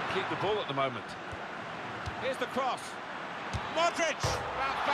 keep the ball at the moment. Here's the cross. Modric! About